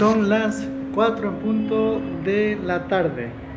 Son las 4 en punto de la tarde.